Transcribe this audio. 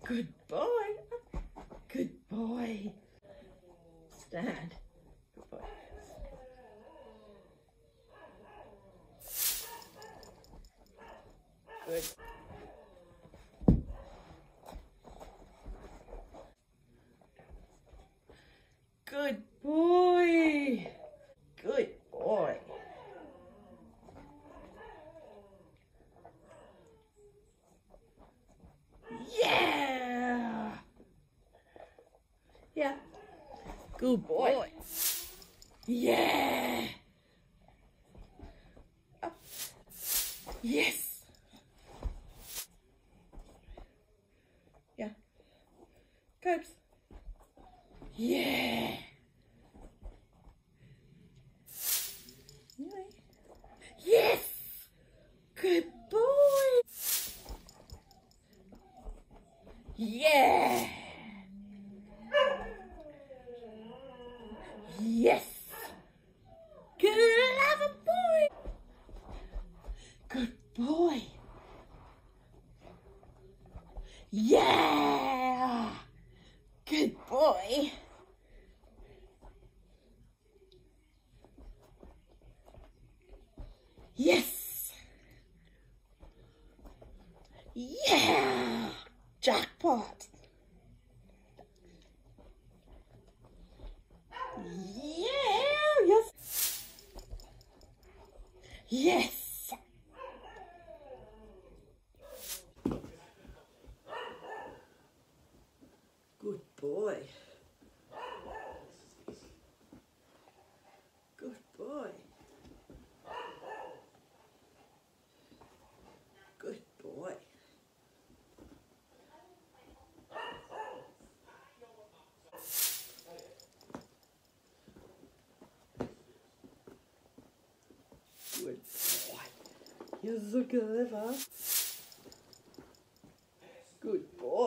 Good boy. Good boy. Stand. Good boy. Good. Good boy. Good boy. Yeah. Yeah. Good boy. Yeah. Up. Yes. Yeah. Cobes. Yeah. Yes. Good boy. Yeah. Yes. Good boy. Good boy. Yeah. Good boy. Yes. Yeah. Jackpot. Yeah. Yes. Yes. Good boy. Good boy. Good boy. Good boy. You're so clever. Good boy.